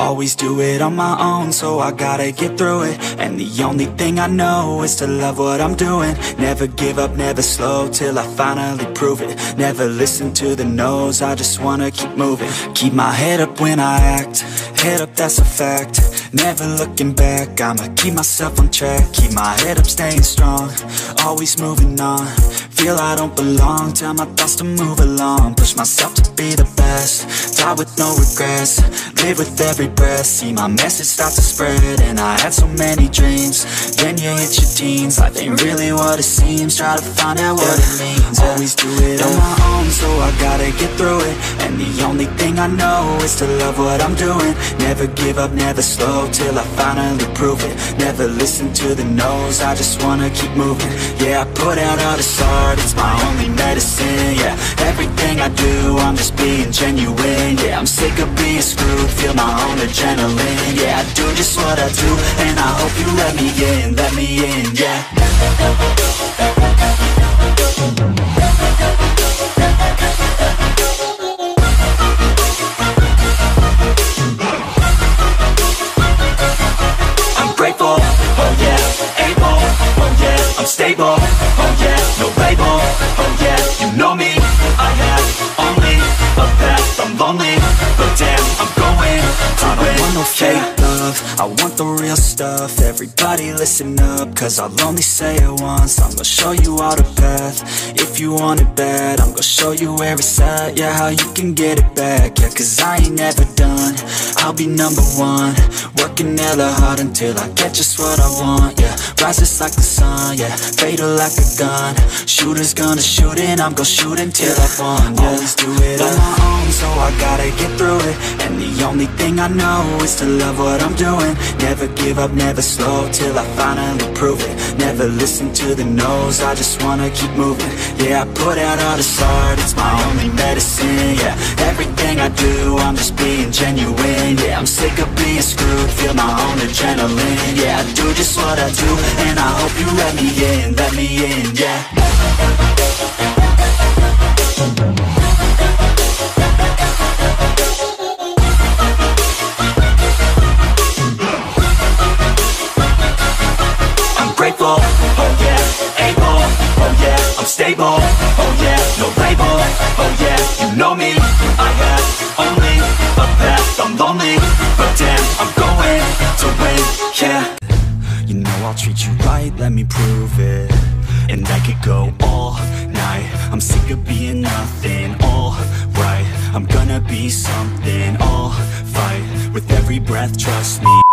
Always do it on my own, so I gotta get through it. And the only thing I know is to love what I'm doing. Never give up, never slow, till I finally prove it. Never listen to the no's, I just wanna keep moving. Keep my head up when I act, head up, that's a fact. Never looking back, I'ma keep myself on track. Keep my head up, staying strong, always moving on. Feel I don't belong, tell my thoughts to move along. Push myself to be the best, die with no regrets. Live with every breath, see my message start to spread. And I had so many dreams, then you hit your teens. Life ain't really what it seems, try to find out what it means. Always do it on my own, so I gotta get through it. And the only thing I know is to love what I'm doing. Never give up, never slow, till I finally prove it. Never listen to the no's, I just wanna keep moving. Yeah, I put out all this art, it's my only medicine. Yeah, everything I do, I'm just being genuine. Yeah, I'm sick of being screwed, feel my own adrenaline. Yeah, I do just what I do, and I hope you let me in, yeah. I'm grateful, oh yeah, able, oh yeah, I'm stable, oh yeah, no label, oh yeah, you know me, I have only a path, I'm lonely, but damn, I'm going to win. I don't want no fake love, I want the real stuff. Everybody listen up, cause I'll only say it once. I'm gonna show you all the path, if you want it bad. I'm gonna show you where it's at, yeah, how you can get it back. Yeah, cause I ain't never done, I'll be number one. Working hella hard until I get just what I want, yeah. Rises like the sun, yeah, fatal like a gun. Shooters gonna shoot and I'm gonna shoot until I won, yeah. Always do it on my own, so I gotta get through it. And the only thing I know is to love what I'm doing. Never give up, never slow, till I finally prove it. Never listen to the no's, I just wanna keep moving. Yeah, I put out all this art, it's my only medicine. Yeah, everything I do, I'm just being genuine. Yeah, I'm sick of being screwed, feel my own adrenaline. Yeah, I do just what I do, and I hope you let me in, yeah. I'm grateful, oh yeah, able, oh yeah, I'm stable, oh yeah, no label, oh yeah, you know me, I have only a path, I'm lonely, but damn, I'm going to win, yeah. You know I'll treat you right, let me prove it. And I could go all night, I'm sick of being nothing. All right, I'm gonna be something. I'll fight with every breath, trust me.